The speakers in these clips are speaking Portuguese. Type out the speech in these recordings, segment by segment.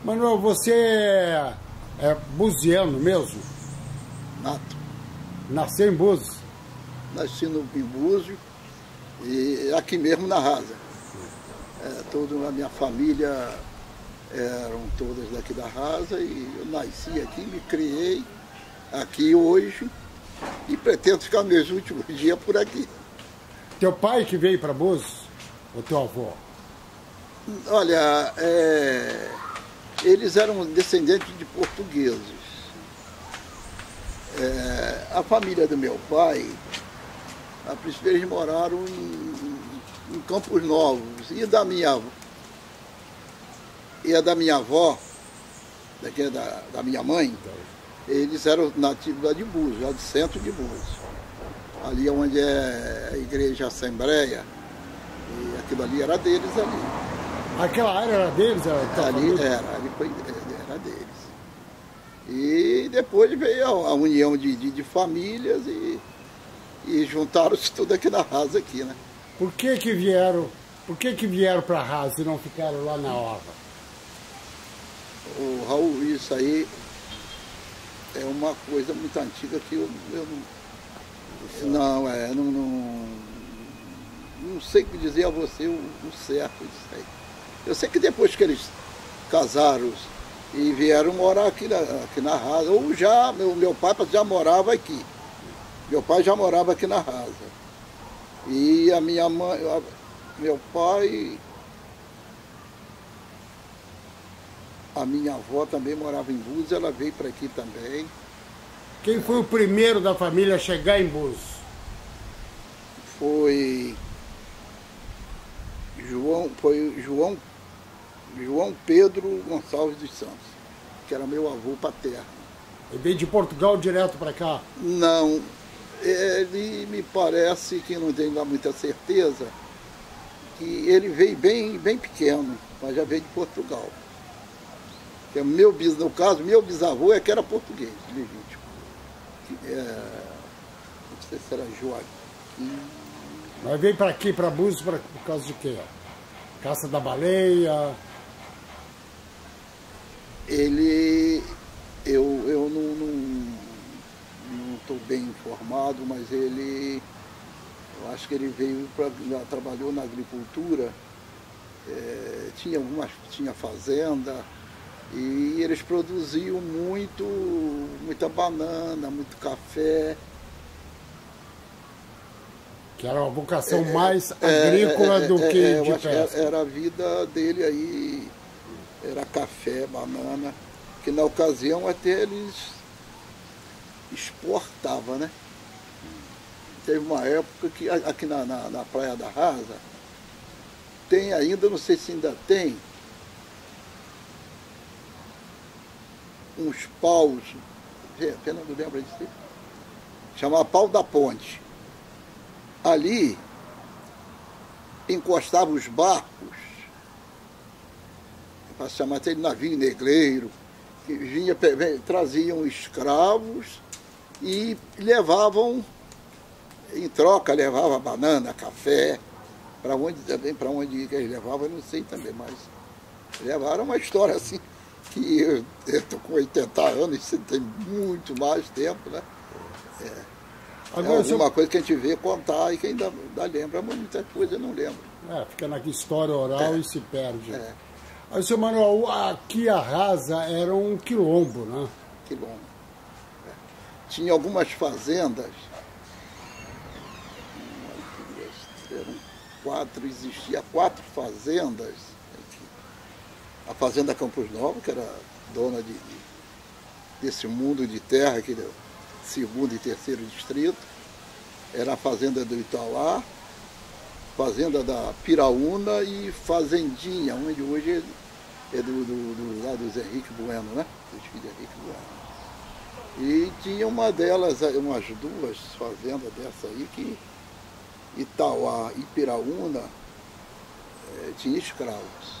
Manuel, você é buziano mesmo? Nato. Nasceu em Búzios? Nasci no Búzios e aqui mesmo na Rasa. Toda a minha família eram todas daqui da Rasa e eu nasci aqui, me criei aqui hoje e pretendo ficar meus últimos dias por aqui. Teu pai que veio para Búzios ou teu avô? Olha, eles eram descendentes de portugueses. A família do meu pai, a princípio eles moraram em Campos Novos. E a da minha avó, daqui da minha mãe, eles eram nativos lá de Búzios, lá do centro de Búzios. Ali onde é a igreja Assembleia, e aquilo ali era deles ali. Aquela área era deles? Ali era deles. E depois veio a união de famílias e juntaram-se tudo aqui na Rasa aqui, né? Por que vieram para a Rasa e não ficaram lá na Orla? O Raul, isso aí é uma coisa muito antiga que eu não sei o que dizer a você o certo disso aí. Eu sei que depois que eles casaram e vieram morar aqui na Rasa, ou já, meu pai já morava aqui. Meu pai já morava aqui na Rasa. E a minha mãe, meu pai, a minha avó também morava em Búzios, ela veio para aqui também. Quem foi o primeiro da família a chegar em Búzios? Foi João Pedro Gonçalves dos Santos, que era meu avô paterno. Ele veio de Portugal direto para cá? Não, ele me parece que não tenho lá muita certeza, que ele veio bem pequeno, mas já veio de Portugal. Que no caso, meu bisavô é que era português, legítimo. Não sei se era Joaquim. Mas veio para aqui, para Búzios, por causa de quê? Caça da baleia? Eu não estou bem informado, mas eu acho que ele veio trabalhou na agricultura, tinha fazenda, e eles produziam muita banana, muito café. Que era uma vocação mais agrícola do que de pesca. Era a vida dele aí, era café, banana, que na ocasião até eles exportavam, né? Teve uma época que aqui na Praia da Rasa, tem ainda, não sei se ainda tem, uns paus, Fernando lembra disso? Chamava Pau da Ponte. Ali encostava os barcos, para se chamar até de navio negreiro, que traziam escravos e levavam, em troca, levavam banana, café, para onde eles levavam, eu não sei também, mas levaram uma história assim, que eu estou com 80 anos, isso tem muito mais tempo, né? Agora, alguma coisa que a gente vê contar e que ainda lembra, mas muitas coisas não lembra. Fica na história oral e se perde. Aí, seu Manuel, aqui a Rasa era um quilombo, né? Quilombo. Tinha algumas fazendas, existia 4 fazendas. A Fazenda Campos Novos, que era dona desse mundo de terra aqui, segundo e terceiro distrito, era a fazenda do Itauá, fazenda da Piraúna e Fazendinha, onde hoje é lá dos Henrique Bueno, né? Dos filhos Henrique Bueno. E tinha uma delas, umas 2 fazendas dessa aí, que Itauá e Piraúna tinha escravos.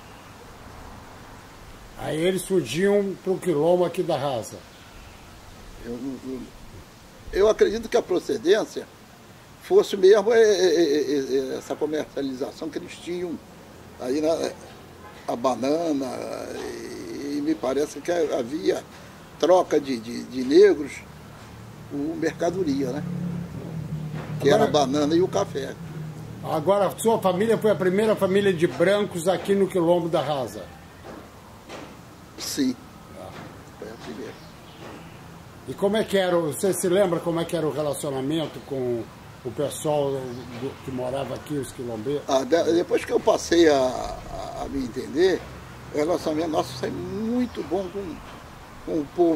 Aí eles fugiam para o quilombo aqui da Rasa. Eu acredito que a procedência fosse mesmo essa comercialização que eles tinham aí a banana me parece que havia troca de negros por mercadoria, né? Que Agora, era a banana e o café. Agora, a sua família foi a primeira família de brancos aqui no Quilombo da Rasa? Sim, foi a primeira. E como é que era, você se lembra como é que era o relacionamento com o pessoal que morava aqui, os quilombeiros? Depois que eu passei a me entender, o relacionamento nosso foi muito bom com o povo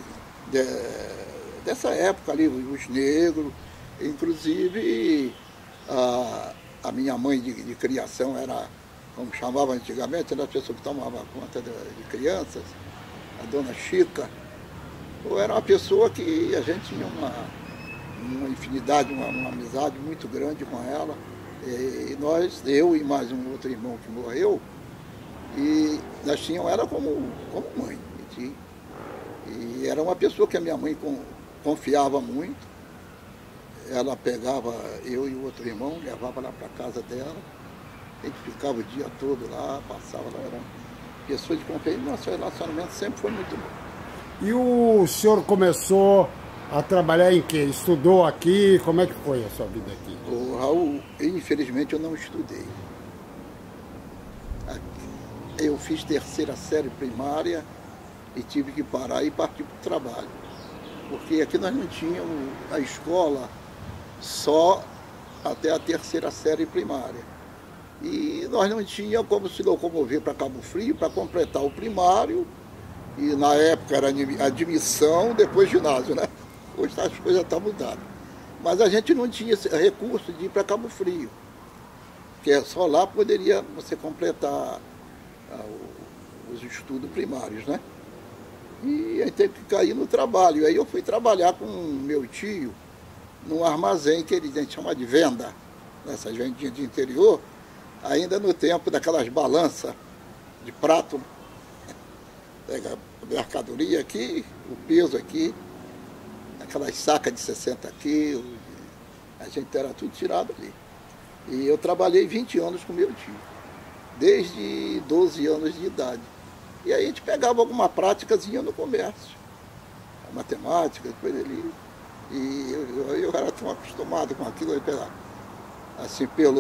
dessa época ali, os negros. Inclusive, a minha mãe de criação era, como chamava antigamente, era a pessoa que tomava conta de crianças, a dona Chica. Era uma pessoa que a gente tinha uma infinidade, uma amizade muito grande com ela. E eu e mais um outro irmão que morreu, e nós tínhamos ela como mãe. E era uma pessoa que a minha mãe confiava muito. Ela pegava eu e o outro irmão, levava lá para casa dela, a gente ficava o dia todo lá, passava lá, era uma pessoa de confiança. Nosso relacionamento sempre foi muito bom. E o senhor começou a trabalhar em quê? Estudou aqui? Como é que foi a sua vida aqui? O Raul, infelizmente eu não estudei. Eu fiz terceira série primária e tive que parar e partir para o trabalho. Porque aqui nós não tínhamos a escola só até a terceira série primária. E nós não tínhamos como se locomover para Cabo Frio para completar o primário. E na época era admissão, depois ginásio, né? Hoje as coisas estão mudadas. Mas a gente não tinha esse recurso de ir para Cabo Frio, que só lá poderia você completar os estudos primários, né? E aí teve que cair no trabalho. E aí eu fui trabalhar com meu tio num armazém que a gente chama de venda, nessas vendinhas de interior, ainda no tempo daquelas balanças de prato. Pega a mercadoria aqui, o peso aqui, aquelas sacas de 60 quilos, a gente era tudo tirado ali. E eu trabalhei 20 anos com meu tio, desde 12 anos de idade. E aí a gente pegava alguma práticazinha no comércio, a matemática, coisa ali. E eu era tão acostumado com aquilo, assim, pelo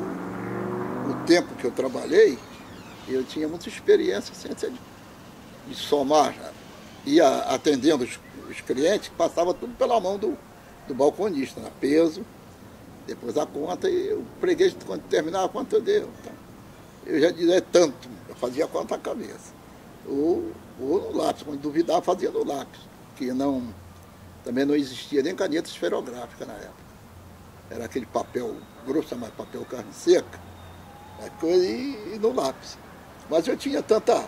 o tempo que eu trabalhei, eu tinha muita experiência, assim, de somar, ia atendendo os clientes, passava tudo pela mão do balconista, né? Peso, depois a conta, e o freguês, quando terminava, quanto eu deu. Então, eu já dizia tanto, eu fazia a conta à cabeça. Ou no lápis, quando duvidava, fazia no lápis, que também não existia nem caneta esferográfica na época. Era aquele papel grosso, mas papel carne seca, coisa, e no lápis. Mas eu tinha tanta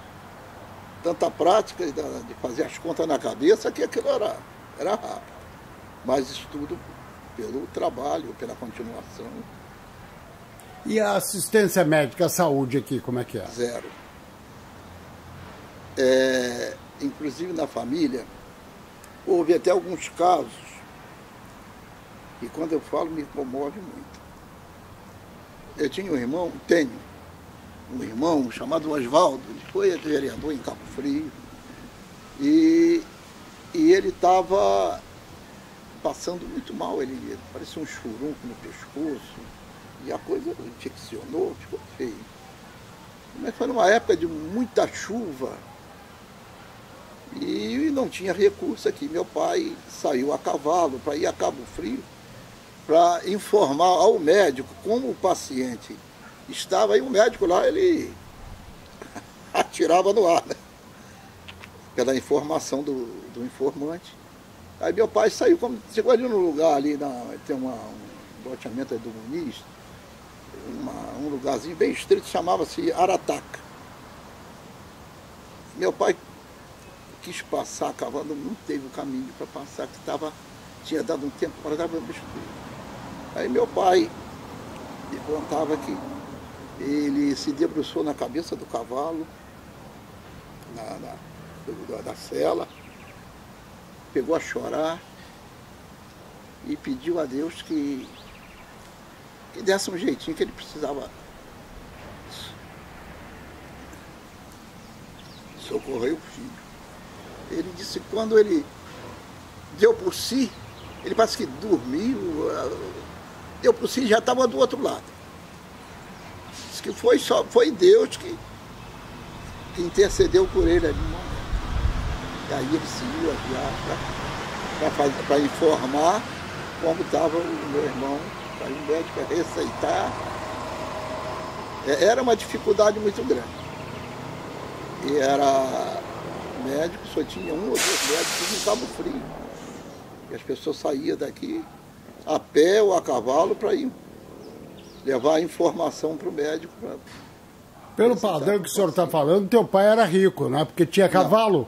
prática de fazer as contas na cabeça que aquilo era rápido. Mas estudo pelo trabalho, pela continuação. E a assistência médica, a saúde aqui, como é que é? Zero. Inclusive na família, houve até alguns casos, e quando eu falo me comove muito. Eu tinha tenho um irmão chamado Oswaldo, ele foi vereador em Cabo Frio, e ele estava passando muito mal, ele parecia um churunco no pescoço, e a coisa infeccionou, ficou feio. Mas foi numa época de muita chuva, e não tinha recurso aqui. Meu pai saiu a cavalo para ir a Cabo Frio, para informar ao médico como o paciente estava, e o médico lá, ele atirava no ar, né? Pela informação do informante. Aí meu pai saiu, chegou ali no lugar, ali tem um loteamento do Muniz, um lugarzinho bem estreito, chamava-se Arataca. Meu pai quis passar a cavalo, não teve o caminho para passar, que tinha dado um tempo para dar uma escuro. Aí meu pai me contava que ele se debruçou na cabeça do cavalo, da sela, pegou a chorar e pediu a Deus que desse um jeitinho, que ele precisava socorrer o filho. Ele disse que quando ele deu por si, ele parece que dormiu, deu por si e já estava do outro lado. Diz que foi Deus que intercedeu por ele ali no momento. E aí ele seguiu a viagem para informar como estava o meu irmão, para o médico receitar. Era uma dificuldade muito grande. E era médico, só tinha um ou dois médicos em Cabo Frio. E as pessoas saíam daqui a pé ou a cavalo para ir levar a informação para o médico. Pelo padrão que o senhor está falando, teu pai era rico, né? Porque tinha cavalo.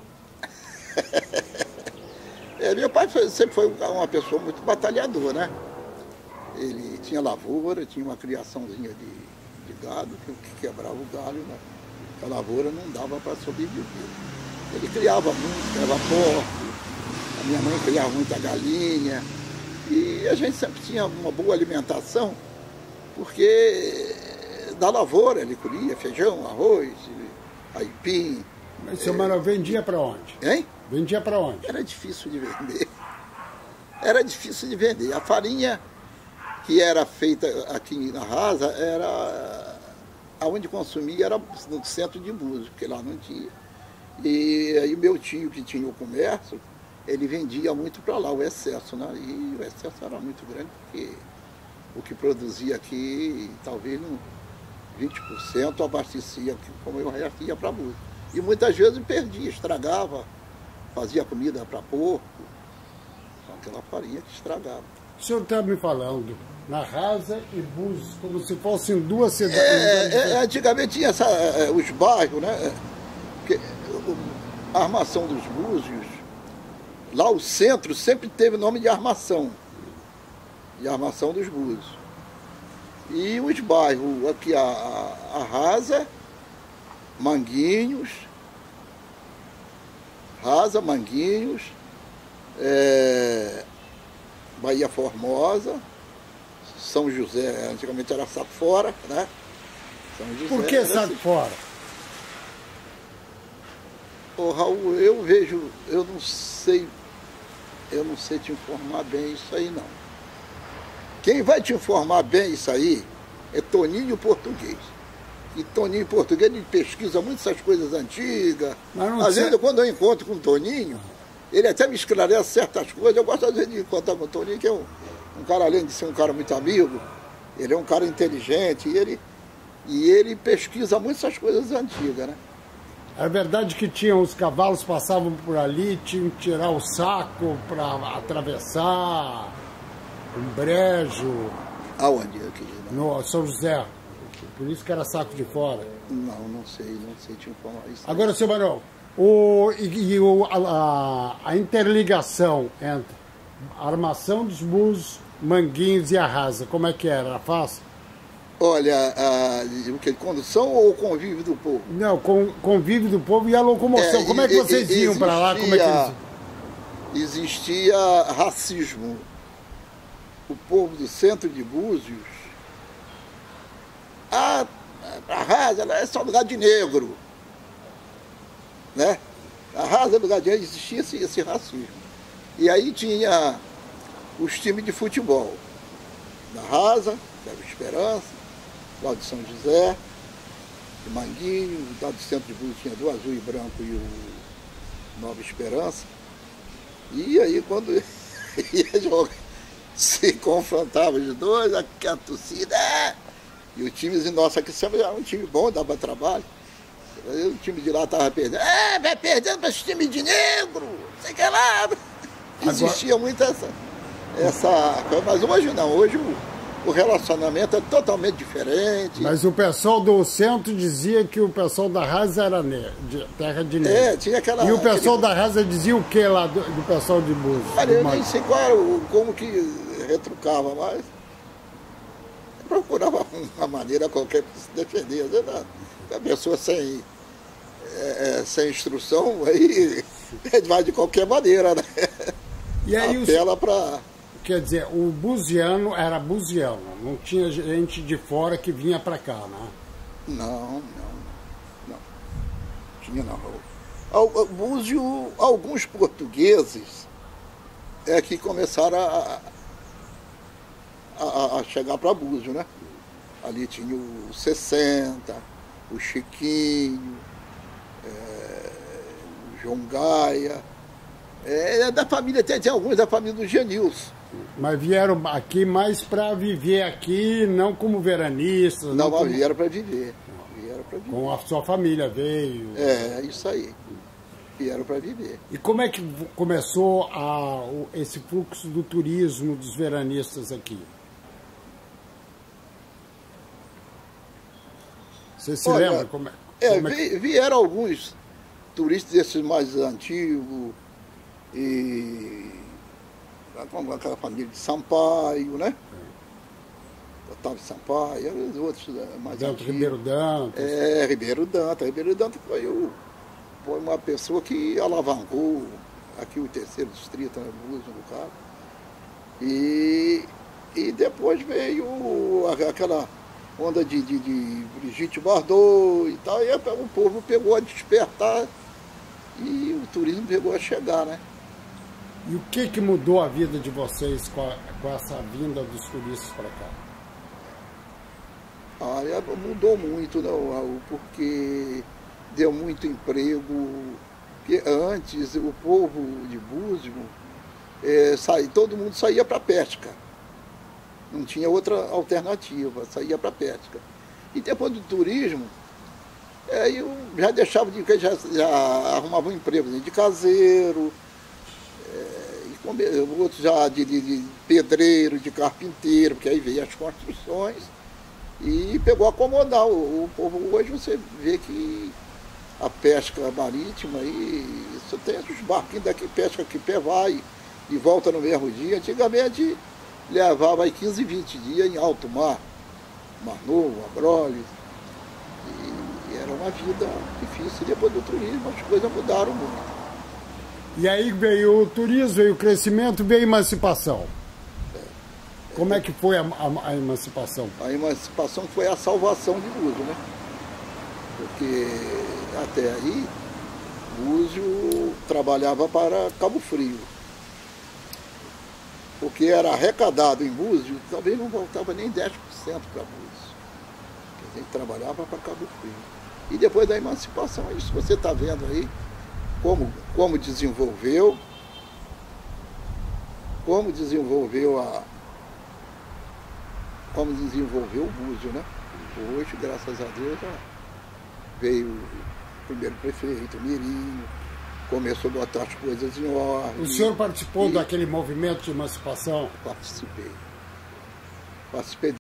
Meu pai sempre foi uma pessoa muito batalhadora, né? Ele tinha lavoura, tinha uma criaçãozinha de gado, que quebrava o galho, né? A lavoura não dava para sobreviver. Ele criava muito, criava porco, a minha mãe criava muita galinha, e a gente sempre tinha uma boa alimentação, porque da lavoura ele colhia feijão, arroz, aipim. Mas seu Manuel vendia para onde? Hein? Vendia para onde? Era difícil de vender. Era difícil de vender. A farinha que era feita aqui na Rasa, era aonde consumia era no centro de Búzios, porque lá não tinha. E aí meu tio, que tinha o comércio, ele vendia muito para lá, o excesso, né? E o excesso era muito grande, porque o que produzia aqui, talvez 20% abastecia, como eu já ia para Búzios. E muitas vezes perdia, estragava, fazia comida para porco, aquela farinha que estragava. O senhor está me falando na Rasa e Búzios, como se fossem duas cidades. Antigamente tinha os bairros, né? Porque a armação dos Búzios, lá o centro sempre teve nome de armação dos Búzios. E os bairros, aqui a Rasa, Manguinhos, Bahia Formosa, São José, antigamente era Saco Fora, né? São José. Por que Saco Fora? Ô Raul, eu não sei te informar bem isso aí não. Quem vai te informar bem isso aí é Toninho Português. E Toninho Português, ele pesquisa muito essas coisas antigas. Às vezes, quando eu encontro com o Toninho, ele até me esclarece certas coisas. Eu gosto, às vezes, de encontrar com o Toninho, que é um cara, além de ser um cara muito amigo, ele é um cara inteligente e ele pesquisa muito essas coisas antigas, né? É verdade que os cavalos passavam por ali, tinham que tirar o saco para atravessar um brejo. Aonde aqui? No São José. Por isso que era saco de fora. Não sei te informar isso. Agora, seu Manuel, a interligação entre a armação dos Búzios, Manguinhos e a Rasa, como é que era? Era fácil? Olha, o que? Condução ou o convívio do povo? Não, convívio do povo e a locomoção. Como é que vocês iam para lá? Como é que existia racismo. O povo do centro de Búzios, a Rasa é só lugar de negro, né? A Rasa é lugar de negro, existia esse racismo. E aí tinha os times de futebol, da Rasa, da Esperança, lá de São José, de Manguinho, lá do centro de Búzios tinha do Azul e Branco e o Nova Esperança. E aí quando ia jogar, se confrontava os dois, a torcida, e o time nosso aqui sempre era um time bom, dava trabalho. Aí o time de lá estava perdendo. Vai perdendo para esse time de negro, sei que lá. Existia muito essa coisa, mas hoje não, hoje o relacionamento é totalmente diferente. Mas o pessoal do centro dizia que o pessoal da Rasa era de terra de negro. Tinha aquela... E o pessoal da Rasa dizia o que lá do pessoal de Búzios? Olha, eu nem sei como que retrucava, mas procurava uma maneira qualquer para se defender. Às vezes a pessoa sem instrução, aí vai de qualquer maneira, né? E aí apela para... Quer dizer, o buziano era buziano, não tinha gente de fora que vinha para cá, né? Não. Tinha não. Búzio, alguns portugueses que começaram a chegar para Búzio, né? Ali tinha o 60, o Chiquinho, o João Gaia. Da família, tem alguns da família do Genilson. Mas vieram aqui mais para viver aqui, não como veranistas? Não, como... vieram para viver. Com a sua família veio? Isso aí. Vieram para viver. E como é que começou esse fluxo do turismo dos veranistas aqui? Você se lembra como é? Vieram alguns turistas esses mais antigos, e aquela família de Sampaio, né? Otávio Sampaio, os outros mais antigos. Ribeiro Dantas. Ribeiro Dantas. Ribeiro Dantas foi uma pessoa que alavancou aqui o terceiro distrito, né, no caso. E depois veio aquela onda de Brigitte Bardot e tal, e o povo pegou a despertar e o turismo pegou a chegar, né? E o que mudou a vida de vocês com essa vinda dos turistas para cá? Mudou muito, né, Raul, porque deu muito emprego. Porque antes o povo de Búzio, todo mundo saía para a pesca. Não tinha outra alternativa, saía para a pesca. E depois do turismo, eu já deixava já arrumava um emprego de caseiro, outros já de pedreiro, de carpinteiro, porque aí veio as construções e pegou a acomodar. O povo hoje você vê que a pesca marítima aí, só tem os barquinhos daqui, pesca aqui, pé vai e volta no mesmo dia. Antigamente levava aí 15, 20 dias em alto mar, Mar Novo, Abrolhos, e era uma vida difícil. Depois do turismo as coisas mudaram muito. E aí veio o turismo, veio o crescimento, veio a emancipação. Como é que foi a emancipação? A emancipação foi a salvação de Búzio, né? Porque até aí Búzio trabalhava para Cabo Frio. Porque era arrecadado em Búzio, talvez não voltava nem 10% para Búzio. A gente trabalhava para Cabo Frio. E depois da emancipação, isso você está vendo aí, como desenvolveu o Búzio, né? Hoje, graças a Deus, veio o primeiro prefeito, Mirinho, começou a botar as coisas em ordem. O senhor participou daquele movimento de emancipação? Participei.